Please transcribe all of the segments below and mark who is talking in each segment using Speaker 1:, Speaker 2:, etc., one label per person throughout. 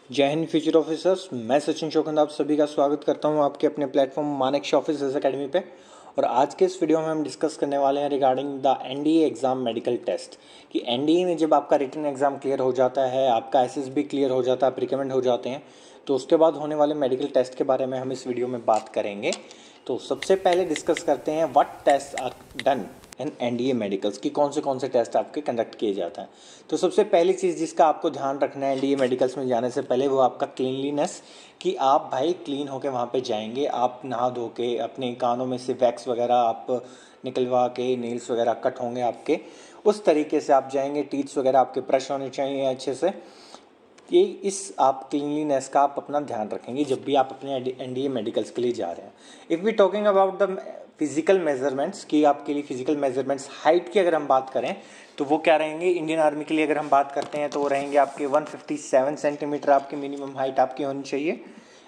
Speaker 1: जय Hind future officers. मैं सचिन चौकंद आप सभी का स्वागत करता हूं आपके अपने प्लेटफॉर्म मानेक्षी ऑफिसर्स एकेडमी पे। और आज के इस वीडियो में हम डिस्कस करने वाले हैं regarding the NDA exam medical test कि एनडीए में जब आपका रिटन एग्ज़ाम क्लियर हो जाता है, आपका एसएसबी क्लियर हो जाता है, आप रिकमेंड हो जाते हैं, तो उसके बाद होने वाले मेडिकल टेस्ट के बारे में हम इस वीडियो में बात करेंगे। तो सबसे पहले डिस्कस करते हैं what test are done in NDA medicals की कौन से टेस्ट आपके कंडक्ट किए जाते हैं। तो सबसे पहली चीज़ जिसका आपको ध्यान रखना है एनडीए मेडिकल्स में जाने से पहले वो आपका क्लीनलीनेस, कि आप भाई क्लीन होके वहाँ पे जाएंगे, आप नहा धो के अपने कानों में से वैक्स वगैरह आप निकलवा के, नेल्स वगैरह कट होंगे आपके, उस तरीके से आप जाएंगे। टीथ्स वगैरह आपके ब्रश होने चाहिए अच्छे से। ये इस आप क्लीनलीनेस का आप अपना ध्यान रखेंगे जब भी आप अपने एनडीए मेडिकल्स के लिए जा रहे हैं। If we talking about the physical measurements कि आपके लिए फिजिकल मेजरमेंट्स हाइट की अगर हम बात करें तो वो क्या रहेंगे, इंडियन आर्मी के लिए अगर हम बात करते हैं तो वो रहेंगे आपके 157 सेंटीमीटर आपकी मिनिमम हाइट आपकी होनी चाहिए।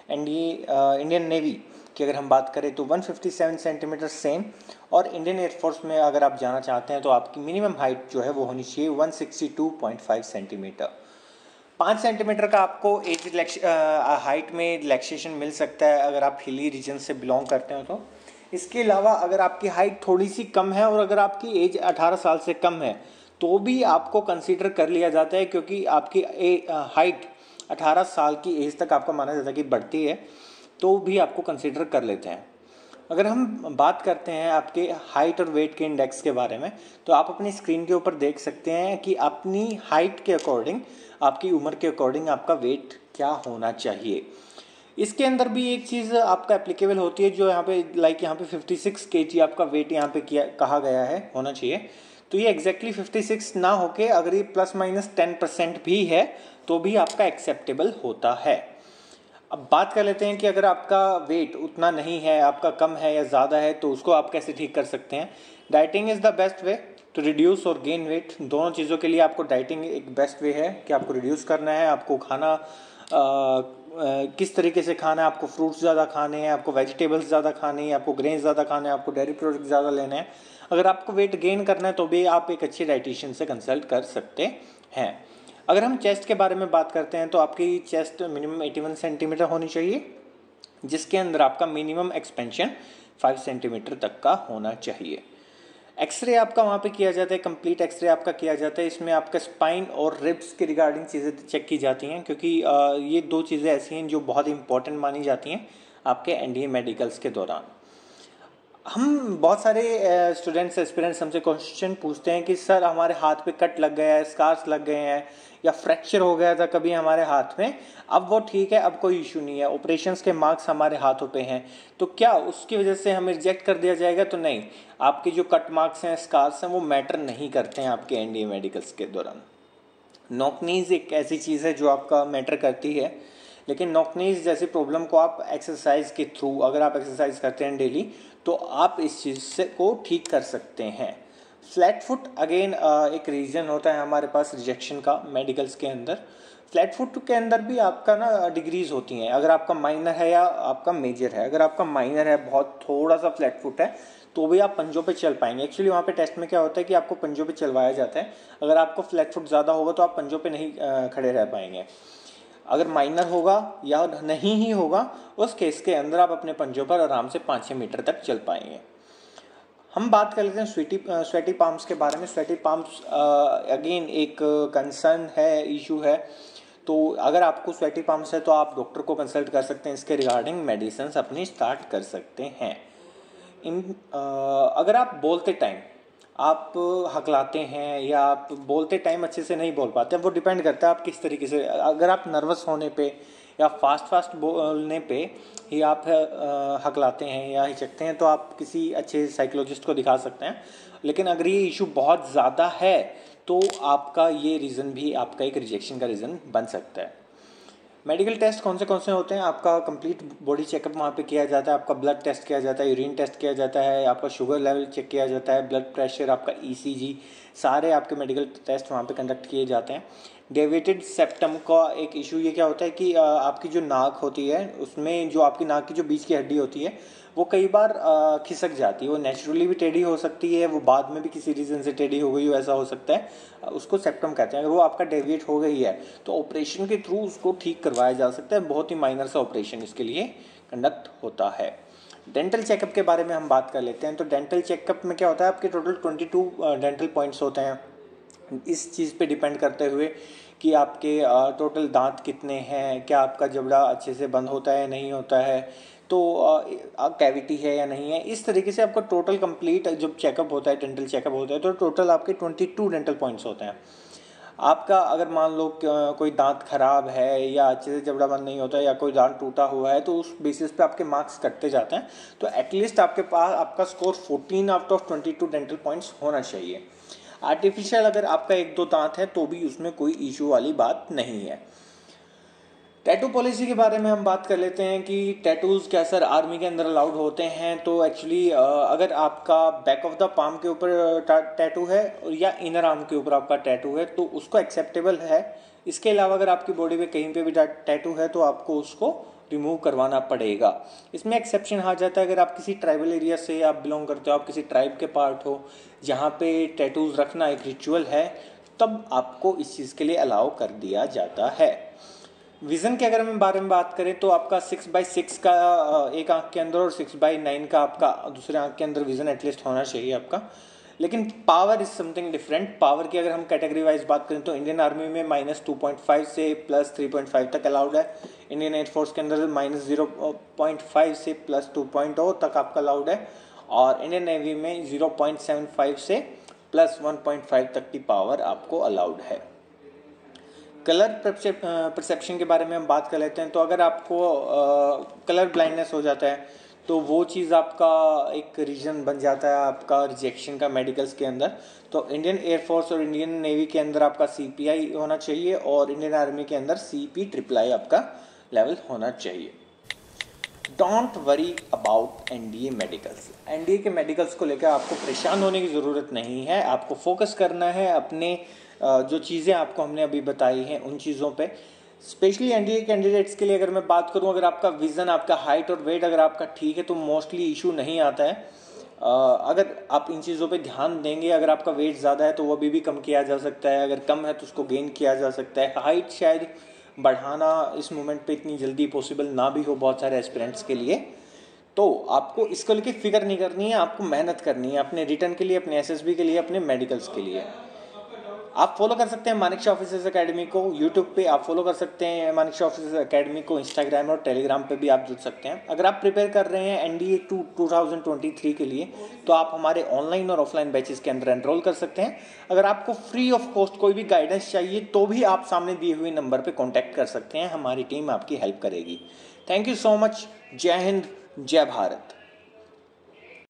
Speaker 1: इंडियन नेवी की अगर हम बात करें तो 157 सेंटीमीटर सेम। और इंडियन एयरफोर्स में अगर आप जाना चाहते हैं तो आपकी मिनिमम हाइट जो है वो होनी चाहिए 162.5 सेंटीमीटर। 5 सेंटीमीटर का आपको एज हाइट में रिलैक्सेशन मिल सकता है अगर आप हिली रीजन से बिलोंग करते हो तो। इसके अलावा अगर आपकी हाइट थोड़ी सी कम है और अगर आपकी एज 18 साल से कम है तो भी आपको कंसीडर कर लिया जाता है, क्योंकि आपकी हाइट 18 साल की एज तक आपका माना जाता है कि बढ़ती है, तो भी आपको कंसीडर कर लेते हैं। अगर हम बात करते हैं आपके हाइट और वेट के इंडेक्स के बारे में तो आप अपनी स्क्रीन के ऊपर देख सकते हैं कि अपनी हाइट के अकॉर्डिंग, आपकी उम्र के अकॉर्डिंग आपका वेट क्या होना चाहिए। इसके अंदर भी एक चीज़ आपका एप्लीकेबल होती है जो यहाँ पे यहाँ पे 56 kg आपका वेट यहाँ पे कहा गया है होना चाहिए। तो ये एग्जैक्टली 56 ना होके अगर ये ±10% भी है तो भी आपका एक्सेप्टेबल होता है। अब बात कर लेते हैं कि अगर आपका वेट उतना नहीं है, आपका कम है या ज़्यादा है, तो उसको आप कैसे ठीक कर सकते हैं। Dieting is the best way to reduce और गेन वेट। दोनों चीज़ों के लिए आपको डाइटिंग एक बेस्ट वे है कि आपको रिड्यूस करना है। आपको खाना किस तरीके से खाना है, आपको फ्रूट्स ज़्यादा खाने हैं, आपको वेजिटेबल्स ज़्यादा खाने हैं, आपको ग्रेन्स ज़्यादा खाने हैं, आपको डेयरी प्रोडक्ट ज़्यादा लेने हैं। अगर आपको वेट गेन करना है तो भी आप एक अच्छे डाइटिशियन से कंसल्ट कर सकते हैं। अगर हम चेस्ट के बारे में बात करते हैं तो आपकी चेस्ट मिनिमम 81 सेंटीमीटर होनी चाहिए, जिसके अंदर आपका मिनिमम एक्सपेंशन 5 सेंटीमीटर तक का होना चाहिए। एक्सरे आपका वहाँ पे किया जाता है, कंप्लीट एक्सरे आपका किया जाता है। इसमें आपका स्पाइन और रिब्स के रिगार्डिंग चीज़ें चेक की जाती हैं, क्योंकि ये दो चीज़ें ऐसी हैं जो बहुत इंपॉर्टेंट मानी जाती हैं आपके एनडीए मेडिकल्स के दौरान। हम बहुत सारे स्टूडेंट्स एस्पिरेंट्स हमसे क्वेश्चन पूछते हैं कि सर हमारे हाथ पे कट लग गया है, स्कार्स लग गए हैं, या फ्रैक्चर हो गया था कभी हमारे हाथ में, अब वो ठीक है, अब कोई इशू नहीं है, ऑपरेशंस के मार्क्स हमारे हाथों पे हैं, तो क्या उसकी वजह से हमें रिजेक्ट कर दिया जाएगा? तो नहीं, आपके जो कट मार्क्स हैं, स्कार्स हैं, वो मैटर नहीं करते हैं आपके एनडीए मेडिकल्स के दौरान। नॉकनीज एक ऐसी चीज़ है जो आपका मैटर करती है, लेकिन नॉकनीज जैसी प्रॉब्लम को आप एक्सरसाइज के थ्रू, अगर आप एक्सरसाइज करते हैं डेली, तो आप इस चीज़ से को ठीक कर सकते हैं। फ्लैट फुट अगेन एक रीज़न होता है हमारे पास रिजेक्शन का मेडिकल्स के अंदर। फ्लैट फुट के अंदर भी आपका ना डिग्रीज होती हैं, अगर आपका माइनर है या आपका मेजर है। अगर आपका माइनर है, बहुत थोड़ा सा फ्लैट फुट है, तो भी आप पंजों पे चल पाएंगे। एक्चुअली वहाँ पे टेस्ट में क्या होता है कि आपको पंजों पे चलवाया जाता है। अगर आपको फ्लैट फुट ज़्यादा होगा तो आप पंजों पे नहीं खड़े रह पाएंगे। अगर माइनर होगा या नहीं ही होगा, उस केस के अंदर आप अपने पंजों पर आराम से 5-6 मीटर तक चल पाएंगे। हम बात कर लेते हैं स्वेटी पाम्स के बारे में। स्वेटी पाम्स अगेन एक कंसर्न है, इशू है। तो अगर आपको स्वेटी पाम्स है तो आप डॉक्टर को कंसल्ट कर सकते हैं, इसके रिगार्डिंग मेडिसिन अपनी स्टार्ट कर सकते हैं। अगर आप बोलते टाइम आप हकलाते हैं या आप बोलते टाइम अच्छे से नहीं बोल पाते, वो डिपेंड करता है आप किस तरीके से। अगर आप नर्वस होने पे या फास्ट बोलने पे ही आप हकलाते हैं या हिचकते हैं तो आप किसी अच्छे साइकोलॉजिस्ट को दिखा सकते हैं। लेकिन अगर ये इशू बहुत ज़्यादा है तो आपका ये रीज़न भी आपका एक रिजेक्शन का रीज़न बन सकता है। मेडिकल टेस्ट कौन से होते हैं? आपका कंप्लीट बॉडी चेकअप वहाँ पे किया जाता है, आपका ब्लड टेस्ट किया जाता है, यूरिन टेस्ट किया जाता है, आपका शुगर लेवल चेक किया जाता है, ब्लड प्रेशर, आपका ईसीजी, सारे आपके मेडिकल टेस्ट वहाँ पे कंडक्ट किए जाते हैं। डेविएटेड सेप्टम का एक इशू ये क्या होता है कि आपकी जो नाक होती है उसमें जो आपकी नाक की जो बीच की हड्डी होती है वो कई बार खिसक जाती है। वो नेचुरली भी टेढ़ी हो सकती है, वो बाद में भी किसी रीज़न से टेढ़ी हो गई हो, ऐसा हो सकता है, उसको सेप्टम कहते हैं। अगर वो आपका डेविएट हो गई है तो ऑपरेशन के थ्रू उसको ठीक करवाया जा सकता है। बहुत ही माइनर सा ऑपरेशन इसके लिए कंडक्ट होता है। डेंटल चेकअप के बारे में हम बात कर लेते हैं। तो डेंटल चेकअप में क्या होता है, आपके टोटल 22 डेंटल पॉइंट्स होते हैं। इस चीज़ पे डिपेंड करते हुए कि आपके टोटल दांत कितने हैं, क्या आपका जबड़ा अच्छे से बंद होता है नहीं होता है, तो कैविटी है या नहीं है, इस तरीके से आपका टोटल कंप्लीट जब चेकअप होता है, डेंटल चेकअप होता है, तो टोटल आपके 22 डेंटल पॉइंट्स होते हैं। आपका अगर मान लो कोई दांत खराब है या अच्छे से जबड़ा बंद नहीं होता है या कोई दांत टूटा हुआ है, तो उस बेसिस पे आपके मार्क्स कटते जाते हैं। तो एटलीस्ट आपके पास आपका score 14 out of 22 dental points होना चाहिए। आर्टिफिशियल अगर आपका 1-2 दांत है तो भी उसमें कोई इशू वाली बात नहीं है। टैटू पॉलिसी के बारे में हम बात कर लेते हैं कि टैटूज़ क्या सर आर्मी के अंदर अलाउड होते हैं। तो एक्चुअली अगर आपका बैक ऑफ द पाम के ऊपर टैटू है या इनर आर्म के ऊपर आपका टैटू है तो उसको एक्सेप्टेबल है। इसके अलावा अगर आपकी बॉडी पे कहीं पे भी टैटू है तो आपको उसको रिमूव करवाना पड़ेगा। इसमें एक्सेप्शन आ जाता है अगर आप किसी ट्राइबल एरिया से आप बिलोंग करते हो, आप किसी ट्राइब के पार्ट हो जहाँ पे टैटूज़ रखना एक रिचुअल है, तब आपको इस चीज़ के लिए अलाउ कर दिया जाता है। विज़न के अगर हम बारे में बात करें तो आपका 6/6 का एक आंख के अंदर और 6/9 का आपका दूसरे आंख के अंदर विज़न एटलीस्ट होना चाहिए आपका। लेकिन power is something different. Power की अगर हम कैटेगरी वाइज बात करें तो इंडियन आर्मी में -2.5 से +3.5 तक अलाउड है। इंडियन एयरफोर्स के अंदर -0.5 से +2.0 तक आपका अलाउड है। और इंडियन नेवी में 0.75 से +1.5 तक की पावर आपको अलाउड है। कलर परसेप्शन के बारे में हम बात कर लेते हैं। तो अगर आपको कलर ब्लाइंडनेस हो जाता है तो वो चीज़ आपका एक रीज़न बन जाता है आपका रिजेक्शन का मेडिकल्स के अंदर। तो इंडियन एयरफोर्स और इंडियन नेवी के अंदर आपका CPI होना चाहिए और इंडियन आर्मी के अंदर CP/III आपका लेवल होना चाहिए। Don't worry about NDA medicals. NDA के मेडिकल्स को लेकर आपको परेशान होने की ज़रूरत नहीं है। आपको फोकस करना है अपने जो चीज़ें आपको हमने अभी बताई हैं उन चीज़ों पे। स्पेशली NDA कैंडिडेट्स के लिए अगर मैं बात करूं, अगर आपका विज़न, आपका हाइट और वेट अगर आपका ठीक है तो मोस्टली इशू नहीं आता है। अगर आप इन चीज़ों पे ध्यान देंगे, अगर आपका वेट ज़्यादा है तो वो अभी भी कम किया जा सकता है, अगर कम है तो उसको गेन किया जा सकता है। हाइट शायद बढ़ाना इस मोमेंट पे इतनी जल्दी पॉसिबल ना भी हो बहुत सारे एस्पिरेंट्स के लिए। तो आपको इसको लेके फिक्र नहीं करनी है, आपको मेहनत करनी है अपने रिटर्न के लिए, अपने SSB के लिए, अपने मेडिकल्स के लिए। आप फॉलो कर सकते हैं मानेकशॉ ऑफिसर्स एकेडमी को यूट्यूब पे, आप फॉलो कर सकते हैं मानेकशॉ ऑफिसर्स एकेडमी को इंस्टाग्राम और टेलीग्राम पे भी आप जुड़ सकते हैं। अगर आप प्रिपेयर कर रहे हैं NDA 2023 के लिए तो आप हमारे ऑनलाइन और ऑफलाइन बैचेस के अंदर एनरोल कर सकते हैं। अगर आपको फ्री ऑफ कॉस्ट कोई भी गाइडेंस चाहिए तो भी आप सामने दिए हुए नंबर पर कॉन्टैक्ट कर सकते हैं, हमारी टीम आपकी हेल्प करेगी। Thank you so much. जय हिंद, जय भारत।